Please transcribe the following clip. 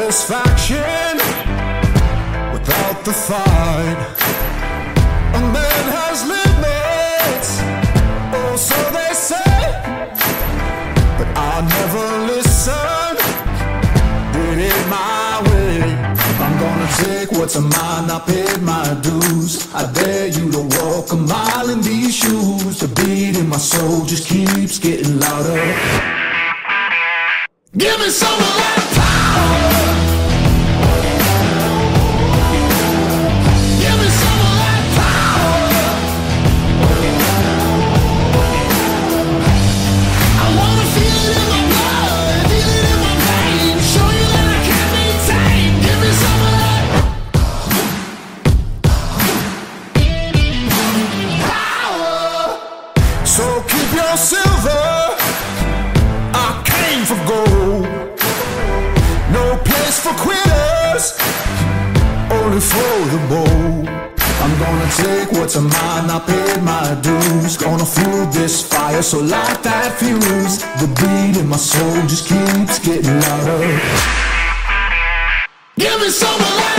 satisfaction without the fight. A man has limits, oh so they say, but I never listen, did it my way. I'm gonna take what's mine, I paid my dues. I dare you to walk a mile in these shoes. The beat in my soul just keeps getting louder. Give me some of that power. Give me some of that power. I wanna feel it in my blood, feel it in my veins, show you that I can't be tamed. Give me some of that power. So keep your silver, I came for gold. No place for quitters, only for the bold. I'm gonna take what's mine, I paid my dues. Gonna fuel this fire, so light that fuse. The beat in my soul just keeps getting louder. Give me some of that.